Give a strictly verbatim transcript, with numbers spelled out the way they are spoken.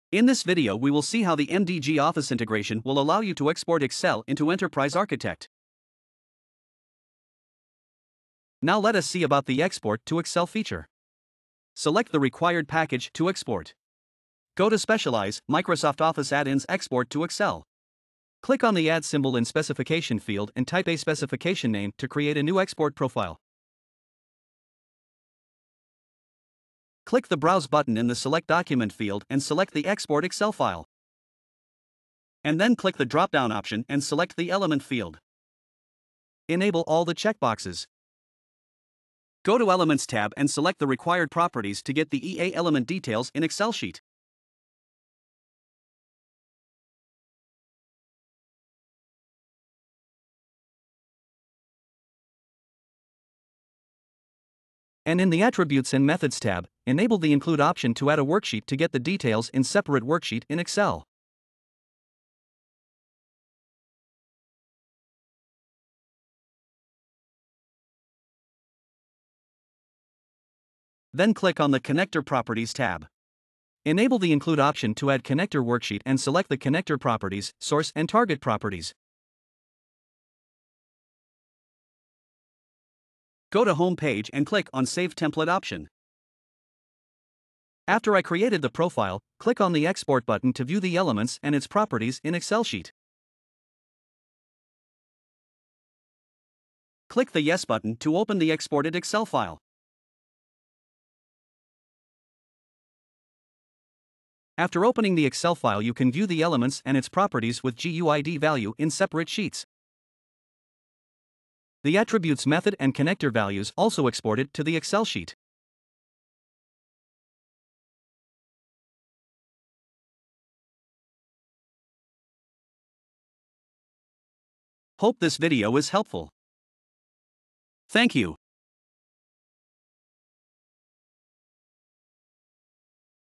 In this video we will see how the M D G Office integration will allow you to export Excel into Enterprise Architect. Now let us see about the Export to Excel feature. Select the required package to export. Go to Specialize, Microsoft Office Add-ins Export to Excel. Click on the Add symbol in Specification field and type a specification name to create a new export profile. Click the Browse button in the Select Document field and select the Export Excel file. And then click the drop-down option and select the Element field. Enable all the checkboxes. Go to Elements tab and select the required properties to get the E A element details in Excel sheet. And in the Attributes and Methods tab, enable the Include option to add a worksheet to get the details in separate worksheet in Excel. Then click on the Connector Properties tab. Enable the Include option to add connector worksheet and select the connector properties, source and target properties. Go to Home page and click on Save Template option. After I created the profile, click on the Export button to view the elements and its properties in Excel sheet. Click the Yes button to open the exported Excel file. After opening the Excel file, you can view the elements and its properties with G U I D value in separate sheets. The attributes method and connector values also exported to the Excel sheet. Hope this video is helpful. Thank you.